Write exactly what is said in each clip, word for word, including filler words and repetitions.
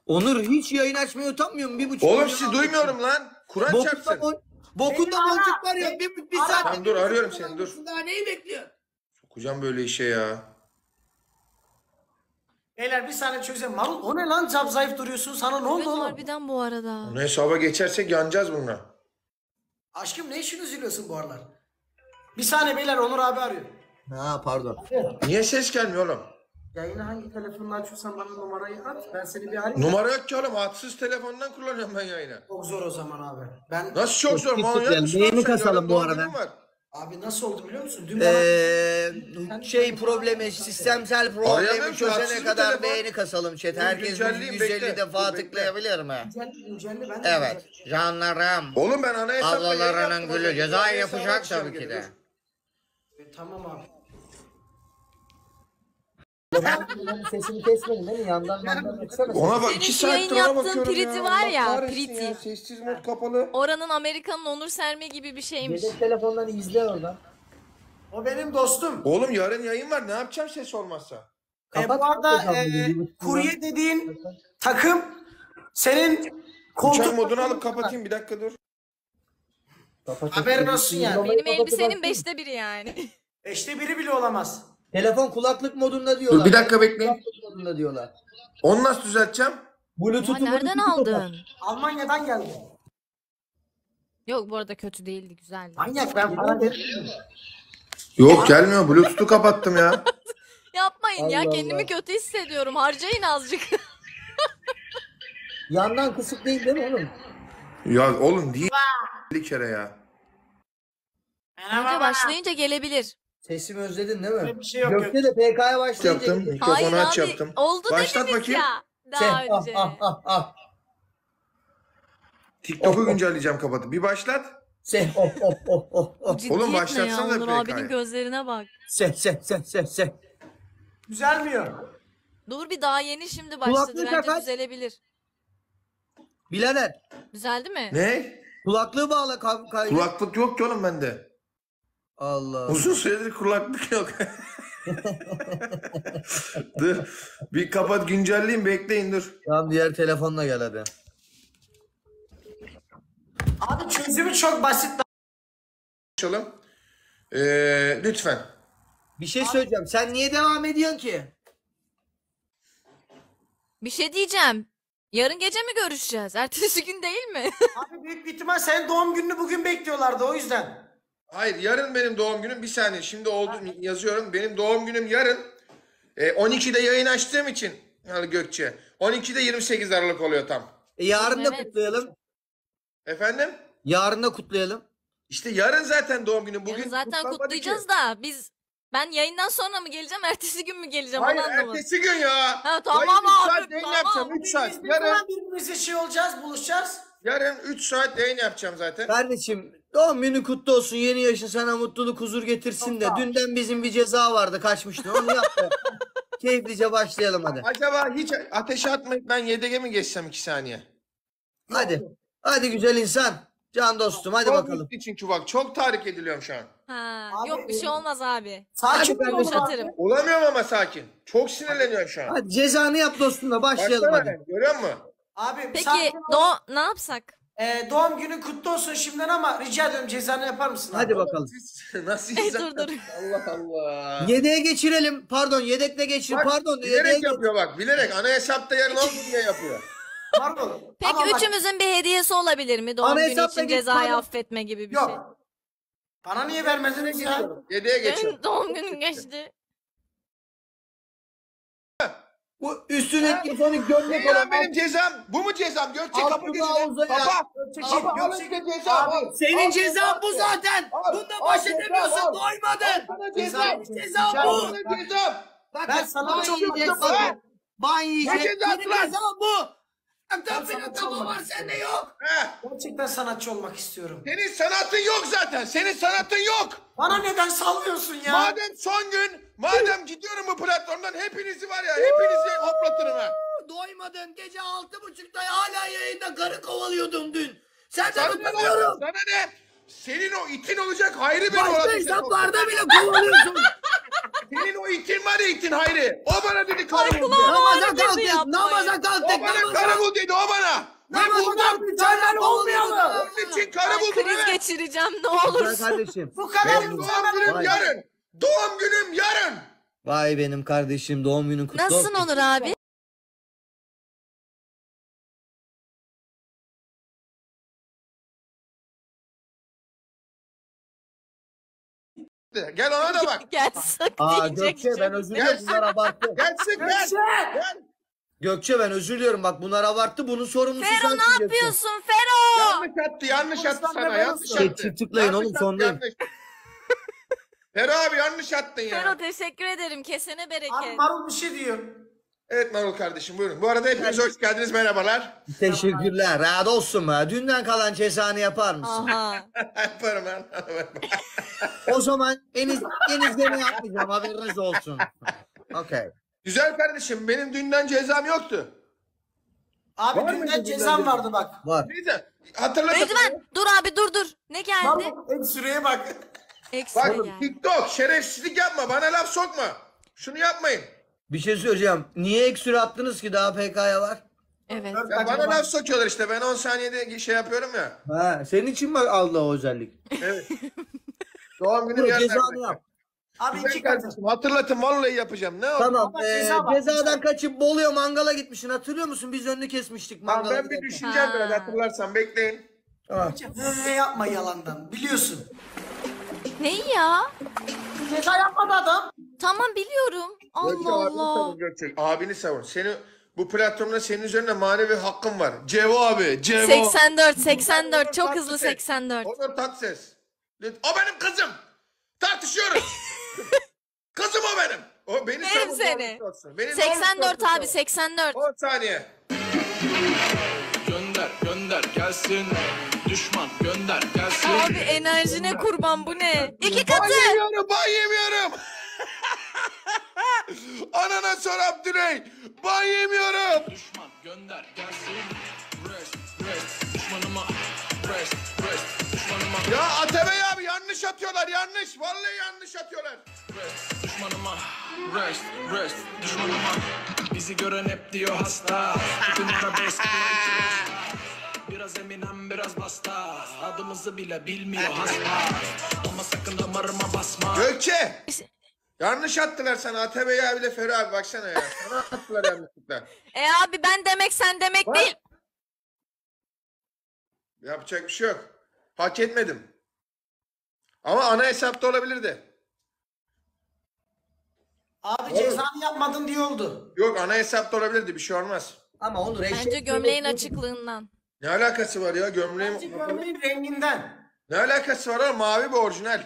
Onur hiç yayın açmaya utanmıyor mu? Bir buçuk Oğlum sizi duymuyorum lan. Kur'an çarpsın. Bon, bokunda boncuk var ya. Bir, bir saat. Tamam dur arıyorum seni dur. Daha neyi bekliyor? Sokacağım böyle işe ya. Beyler bir saniye çözelim. Marul o ne lan, cap zayıf duruyorsun, sana ne oldu Evet oğlum? harbiden bu arada. Onu hesaba geçersek yanacağız bununla. Aşkım ne için üzülüyorsun bu aralar? Bir saniye beyler, Onur abi arıyor. Ha pardon. Niye ses gelmiyor oğlum? Yayını hangi telefonla açıyorsan bana numarayı at, ben seni bir arayayım. Numara yok ki oğlum. Hatsız telefondan kullanıyorum ben yayını. Çok zor o zaman abi. Ben Nasıl çok zor? Git, Manyak git, mısın? Neyini oğlum sen? kasalım Yarın bu doğum arada? günüm var. abi nasıl oldu biliyor musun? Dün bana Eee şey problemi, sistemsel Arayamıyorum problemi ki, çözene haksız bir kadar telefon. beğeni kasalım chat. Dur, Herkes güncelleyeyim, yüz elli bekle. defa Dur, bekle. tıklayabilir mi? güncelli güncelli ben de Evet. Canlarım. Oğlum ben ana hesapla yayın Ablalarının yaptım. gülü Ana ceza hesaba yapacak açacağım tabii ki geri, de. dur. E, tamam abi. Sesini kesmedin değil mi? Yandan yandan açsana. Ona bak Senin iki şu yayın saattir ona yaptığın bakıyorum Priti ya. var Allah ya, kahretsin Priti. ya. Sessiz mod kapalı. Oranın Amerika'nın onur serme gibi bir şeymiş. Yedek telefondan izle oradan. O benim dostum. Oğlum yarın yayın var. Ne yapacağım ses olmazsa? E, Kapat bu arada bakalım, e, bir buçuk kurye dediğin takım senin Uçak koltuk modunu alıp kapatayım bir dakika dur. haberin olsun yani. Benim elbisenin beşte biri yani. Beşte biri bile olamaz. Telefon kulaklık modunda diyorlar. Dur bir dakika bekleyin. Kulaklık modunda diyorlar. Onu nasıl düzelteceğim? Bluetooth'u Ama nereden Bluetooth'u kapat. aldın? Almanya'dan geldi. Yok bu arada kötü değildi, güzeldi. Manyak, ben para veririm. Yok gelmiyor. Bluetooth'u kapattım ya. Yapmayın ya, Allah kendimi Allah. kötü hissediyorum. Harcayın azıcık. Yandan kısık değil değil mi oğlum? Ya oğlum değil. Bir kere ya. Bence başlayınca gelebilir. Sesimi özledin değil mi? Öyle bir şey yok, Gökte de P K'ya başlayınca. Yaptım. gelir. Hayır Mikrofonu aç abi, yaptım. oldu Başlat dediniz bakayım. ya daha Şey, ah, önce. ah, ah, ah. TikTok'u Oh, oh. güncelleyeceğim kapatıp. Bir başlat. Se, oh, oh, oh, oh, Bu oh. ciddiyet Oğlum ne ya? başlatsanıza Onur P K'yı. abinin gözlerine bak. Se, se, se, se, se. Düzelmiyor. Dur bir, daha yeni şimdi başladı. Kulaklığı Bence kapat. düzelebilir. Birader, Düzeldi mi? Ne? kulaklığı bağla ka- kaydı. Kulaklık yok ki oğlum bende. Allah. Uzun süredir kulaklık yok. Dur. Bir kapat güncelleyeyim bekleyin dur. Tamam, diğer telefonla gel hadi. Abi çözümü çok basit. Açalım. Ee, lütfen. Bir şey söyleyeceğim. Sen niye devam ediyorsun ki? Bir şey diyeceğim. Yarın gece mi görüşeceğiz? Ertesi gün değil mi? Abi büyük bir ihtimal senin doğum gününü bugün bekliyorlardı o yüzden. Hayır yarın benim doğum günüm. Bir saniye şimdi oldu yazıyorum. Benim doğum günüm yarın. Ee, on ikide yayın açtığım için. Yani Gökçe. on ikide yirmi sekiz Aralık oluyor tam. E, yarın da Evet. kutlayalım. Efendim? Yarın da kutlayalım. İşte yarın zaten doğum günüm. Bugün Yarın zaten kutlanmadı kutlayacağız ki. da biz, ben yayından sonra mı geleceğim, ertesi gün mü geleceğim, Hayır onu anlamadım. ertesi gün ya. Ha, tamam Yayın üç abi, saat yayın tamam. yapacağım. üç saat. Biz ne Yarın, zaman birbirimize şey olacağız, buluşacağız? yarın üç saat yayın yapacağım zaten. Kardeşim, doğum günü kutlu olsun. Yeni yaşın sana mutluluk, huzur getirsin de. Dünden bizim bir ceza vardı, kaçmıştı. Onu yap da. Keyiflice başlayalım hadi. Acaba hiç ateşe atmayıp ben Y D G'e mi geçsem iki saniye? Hadi. Hadi güzel insan. Can dostum hadi Çok bakalım. mutlu çünkü bak çok tahrik ediliyorum şu an. Ha, Abi, yok bir şey olmaz abi. Sakin Hadi ol kardeşim. Yumuşatırım. Olamıyorum ama sakin. Çok sinirleniyorum şu an. Hadi cezanı yap dostum da başlayalım Baksana hadi. ben, görüyor musun? Abi Peki sakin ol. do ne yapsak? Ee, doğum günün kutlu olsun şimdiden ama rica ediyorum cezanı yapar mısın abi? Hadi bakalım. Siz nasıl Ey, insan? dur, dur. Allah Allah. Yedeğe geçirelim. Pardon yedekle geçir. Bak, Pardon. Yedeğe bilerek geç. yapıyor bak. Bilerek. Ana hesapta yarın olsun diye yapıyor. Pardon. Peki Ama bak, üçümüzün bir hediyesi olabilir mi? Doğum Ana günü hesapla için git, cezayı pardon. affetme gibi bir şey. yok. Bana niye vermediniz ya? Yediye geçiyor. Benim doğum günüm geçti. Bu üstündeki sonu gömlek Ne ya olan. benim cezam? Bu mu cezam? Gökçe Al kapı şunu gözüne. havuza ya. Kapa. Çekil, Kapa al yok, işte ceza. Al. Senin Al, cezan bu al. zaten. Al, Bunda al, baş ceza, edemiyorsun. al. Doymadın. Sana Ceza- ceza. Ceza Ceza- bu. Sana cezam. Bak, Ben bak, sana ban çok yiyeceksin. yaptım. Ban Ne yiyeceksin. cezası Senin lan? cezan bu. Bak Ben benim sana kafam çok- var sende yok. Heh. Gerçekten sanatçı olmak istiyorum. Senin sanatın yok zaten. Senin sanatın yok. Bana neden sallıyorsun ya? Madem son gün, madem gidiyorum bu platformdan hepinizi var ya, hepinizi hoplatırım ha. Doymadın. Gece altı buçukta hala yayında karı kovalıyordun dün. Sen de Sana ne? utanıyorum. Sana ne? Senin o itin olacak hayrı beni Başka olacak. hesaplarda bile kovalıyorsun. Senin o itin var ya itin Hayri. O bana dedi Ay karı bul. kulağım Namaza ağrıdı kalktık, yapmayın. namaza O kalktık, bana namaza. karı bul dedi o bana. Ve Namaza buldum. kalktık, senden olmayalım. Onun için karı Ay, buldum kriz evet. geçireceğim ne Güzel olursun. kardeşim. Bu kadar Benim doğum mükemmel. günüm Vay. yarın. Doğum günüm yarın. Vay benim kardeşim, doğum günün kutlu Nasılsın olsun. Onur abi? Gel ona da bak. Gel sık Aa diyecek. Gökçe ben özür diliyorum, bunlar abarttı. Gelsin gel. Gökçe! Gel. Gökçe ben özür diliyorum, bak bunlar abarttı, bunun sorumlusu Fero sensin ne Gökçe. yapıyorsun Fero? Yanlış attı yanlış attı Konuşsan sana da yanlış ben attı. Çift tıklayın Yanlış oğlum, attı, sondayım. yanlış. Fero abi yanlış attın ya. Fero teşekkür ederim. Kesene Abi bereket. Marul bir şey diyor. Evet Marul kardeşim buyurun. Bu arada hepiniz hoş geldiniz merhabalar. Teşekkürler, rahat olsun be. Dünden kalan cezanı yapar mısın? Aha. Yaparım ben. O zaman eniz, enizleme yapmayacağım, haberiniz olsun. Okey. Güzel kardeşim benim dünden cezam yoktu. Abi Var dünden mıydı cezam dünden vardı bak. Var. Neyse hatırladım. Özmen dur abi dur dur. Ne geldi? Marul et süreye bak. Ekstra Bak geldi. TikTok şerefsizlik yapma bana laf sokma. Şunu yapmayın. Bir şey söyleyeceğim. Niye ekstra attınız ki, daha P K'ya var? Evet. Dört Ya dakika bana var. laf sokuyorlar işte ben on saniyede şey yapıyorum ya. Ha, senin için mi aldı o özellik? Evet. Doğum günüm Dur, yarın. cezanı yap. Abi Güzel iki katı. kardeşim hatırlatın vallahi yapacağım. Ne oldu? Tamam. Ama ee, ceza var, cezadan ceza. kaçıp Bolu'ya mangala gitmişsin. Hatırlıyor musun? Biz önünü kesmiştik Tamam, mangala ben bir giderken. düşüneceğim biraz Ha. hatırlarsan bekleyin. Tamam. He yapma yalandan. Biliyorsun. Neyi ya? Ceza yapmadı adam. Tamam biliyorum. Gökçe, Allah abini Allah. savun Gökçe. Abini savun. Seni bu platformda senin üzerinde manevi hakkın var. Cevo abi. Cevo. seksen dört seksen dört çok hızlı seksen dört. Onur Tatses. O benim kızım. Tartışıyoruz. Kızım o benim. O beni Yerim savun, seni. doğrusu olsun. Beni seksen dört doğrusu abi olsun. seksen dört. on saniye. Gönder gönder gelsin. Düşman gönder gelsin. Abi enerjine kurban bu ne? İki Ban katı. yemiyorum, ban yemiyorum. Anana sor Abdüley. Ban yemiyorum. Düşman gönder gelsin. Rest rest düşmanıma. Rest rest düşmanıma. Ya Atabey abi yanlış atıyorlar yanlış. Vallahi yanlış atıyorlar. Rest düşmanıma. Rest rest düşmanıma. Bizi gören hep diyor hasta. Bütün arabesk biraz Eminem biraz basta. Adımızı bile bilmiyor hasta. Ama sakın damarıma basma. Gökçe. Yanlış attılar sana Atabey abiyle Ferro abi baksana ya. Sana attılar yanlışlıkla. E abi ben demek sen demek Bak. değil. Yapacak bir şey yok. Hak etmedim. Ama ana hesapta olabilirdi. Abi cezanı yapmadın diye oldu. Yok ana hesapta olabilirdi bir şey olmaz. Ama onu reşit. Bence gömleğin açıklığından. Ne alakası var ya gömleğim? Bence gömleğin renginden. Ne alakası var oğlum mavi bu orijinal.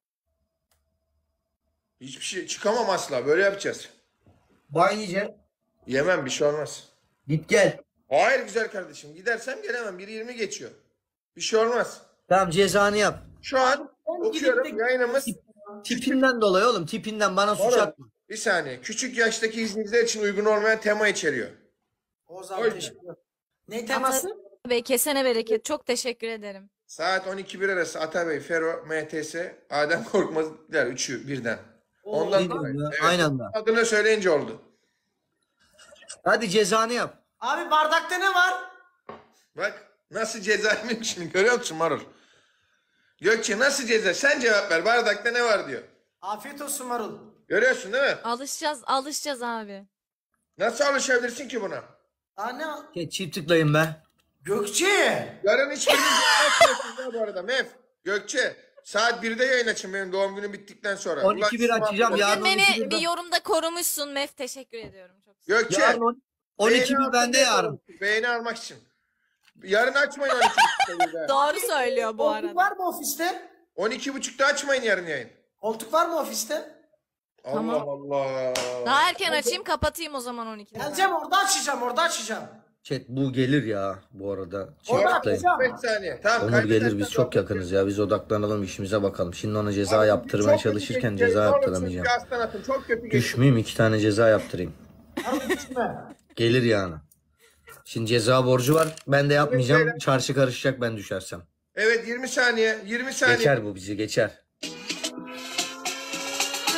Hiçbir şey çıkamam asla böyle yapacağız. Ban yiyeceksin. Yemem bir şey olmaz. Git gel. Hayır güzel kardeşim gidersem gelemem bir yirmi geçiyor. Bir şey olmaz. Tamam, cezanı yap. Şu an Ben okuyorum gidip de- yayınımız. Tipinden dolayı oğlum, tipinden bana suç Oğlum, atma. bir saniye. Küçük yaştaki izleyiciler için uygun olmayan tema içeriyor. O O zaman yüzden. teşekkür ederim. Ne teması? Bey kesene bereket. Çok teşekkür ederim. Saat on iki bir arası Atabey, Fero, M T S, Adem Korkmazlar üçü birden. Ondan Ne dolayı. diyorsun ya? Evet. Aynı anda. Adını söyleyince oldu. Hadi cezanı yap. Abi bardakta ne var? Bak nasıl cezaymış şimdi görüyor musun Marul? Gökçe nasıl ceza? Sen cevap ver. Bardakta ne var diyor. Afiyet olsun Marul. Görüyorsun değil mi? Alışacağız alışacağız abi. Nasıl alışabilirsin ki buna? Daha ne? Şey, çift tıklayın be. Gökçe. Yarın hiçbiriniz yapmıyorsunuz ha bu arada Mef. Gökçe saat birde yayın açın benim doğum günüm bittikten sonra. on iki bir Ulan, açacağım ulan- yarın. Bugün on iki beni birde. bir yorumda korumuşsun Mef. Teşekkür ediyorum. Çok sağ ol. Gökçe. Yarın on- on iki beğeni bir bende almak yarın. için, Beğeni almak için. Yarın açmayın on iki buçukta. Doğru söylüyor bu Koltuk arada. var mı ofiste? on iki buçukta açmayın yarın yayın. Koltuk var mı ofiste? Allah Allah. Daha erken açayım kapatayım o zaman on ikide. Geleceğim orada açacağım orada açacağım. Chat bu gelir ya bu arada. Çift Orada tıklayın. açacağım. beş saniye. Tamam. Onur kaybedersen gelir, biz çok yakınız ya. Biz odaklanalım, işimize bakalım. Şimdi ona ceza Abi, yaptırmaya çok kötü çalışırken geçecek. ceza Ne olursun yaptıramayacağım. bir aslan atın. Çok kötü geçecek. Düşmeyeyim, iki tane ceza yaptırayım. Marul düşme. Gelir yani. Şimdi ceza borcu var. Ben de yapmayacağım. beyler. Çarşı karışacak ben düşersem. Evet yirmi saniye. yirmi saniye. Geçer bu, bizi geçer.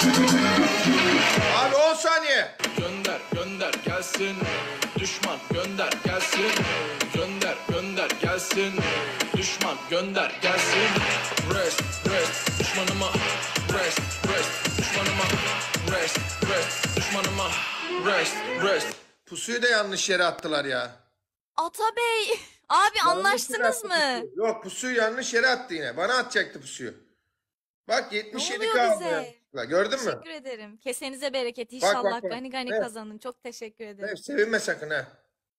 Abi on saniye. Gönder gönder gelsin. Düşman gönder gelsin. Gönder gönder gelsin. Düşman gönder gelsin. Rest rest düşmanıma. Rest rest düşmanıma. Rest rest düşmanıma. Rest rest. Pusuyu da yanlış yere attılar ya. Atabey abi anlaştınız Yanlış yere mı? attı pusuyu. Yok, pusuyu yanlış yere attı yine. Bana atacaktı pusuyu. Bak yetmiş yedi oluyor kaldı. bize? Ya. Gördün mü? Teşekkür ederim. Kesenize bereket Bak, inşallah. bak, bak. Gani gani Evet. kazanın. Çok teşekkür ederim. Hep sevinme sakın ha.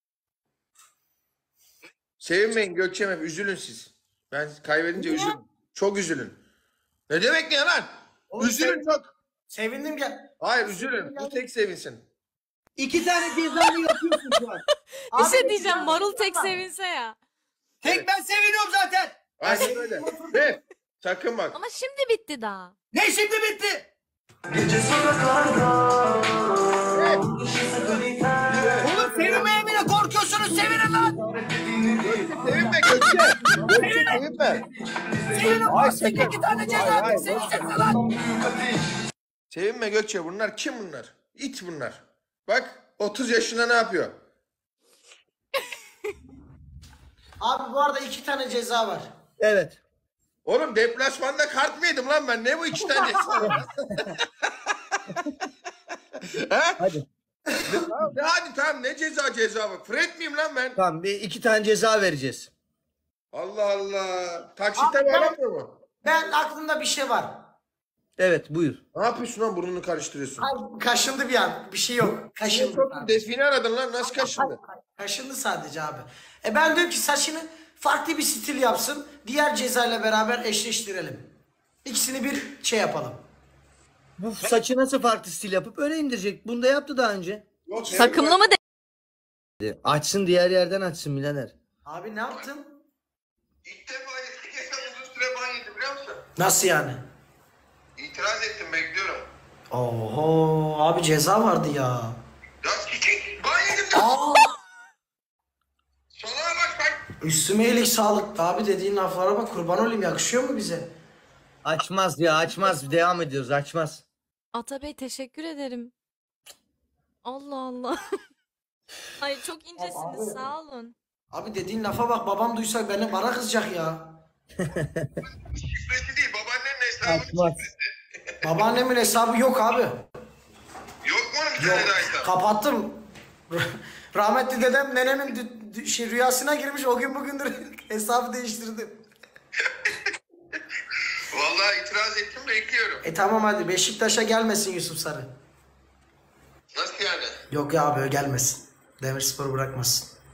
Sevinmeyin Gökçem, hep üzülün siz. Ben kaybedince üzülün. Çok üzülün. Ne demek ne lan? Oğlum, Üzülün sen- çok. Sevindim ya. Hayır üzülün. Bu tek sevinsin. İki tane cezanı yapıyorsun şu an. Bir Abi, şey diyeceğim. ya- Marul tek sevinse ya. Tek ben seviniyorum zaten. Aynen öyle. Ve sakın bak. Ama şimdi bitti daha. Ne şimdi bitti? Oğlum sevinmeye bile korkuyorsunuz, sevinin lan. Sevinme Gökçe. Gökçe sevinme. Sevinin Ay, bak şimdi sakın. iki tane ceza Hayır, hayır. sevineceksin lan. Sevinme Gökçe. Bunlar kim bunlar? İt bunlar. Bak otuz yaşında ne yapıyor? Abi bu arada iki tane ceza var. Evet. Oğlum deplasmanda kart mı yedim lan ben? Ne bu iki tane? ha? Hadi. Tamam, ne hadi tamam, ne ceza ceza var? Fred miyim lan ben? Tamam, bir iki tane ceza vereceğiz. Allah Allah. Taksitte Abi ben- bağlanmıyor mu? Ben aklımda bir şey var. Evet, buyur. Ne yapıyorsun lan, burnunu karıştırıyorsun? Abi kaşındı bir an. Bir şey yok. Kaşındı. Çok define aradın lan, nasıl kaşındı? Kaşındı sadece abi. E ben diyorum ki saçını farklı bir stil yapsın. Diğer cezayla beraber eşleştirelim. İkisini bir şey yapalım. Bu saçı nasıl farklı stil yapıp öne indirecek? Bunu da yaptı daha önce. Yok, Takımlı mı de? Açsın, diğer yerden açsın birader. Abi ne yaptın? İlk defa eski hesap uzun süre ban yedim biliyor musun? Nasıl yani? İtiraz ettim, bekliyorum. Oho abi ceza vardı ya. Ya sikik, ban yedim. Aa, Salağa bak bak. üstüme iyilik sağlık. Abi dediğin laflara bak, kurban olayım, yakışıyor mu bize? Açmaz ya, açmaz. Devam ediyoruz, açmaz. Atabey teşekkür ederim. Allah Allah. Ay çok incesiniz, sağ olun. Abi dediğin lafa bak, babam duysa beni bana kızacak ya. Şifresi değil, babaannenin hesabı. Açmaz. Babaannemin hesabı yok abi. Yok mu onun bir tane daha hesabı? Kapattım. Rahmetli dedem nenemin dü- dü- şey, rüyasına girmiş, o gün bugündür hesabı değiştirdim. Vallahi itiraz ettim, bekliyorum. E tamam hadi, Beşiktaş'a gelmesin Yusuf Sarı. Nasıl yani? Yok ya abi, gelmesin. Demirspor bırakmasın.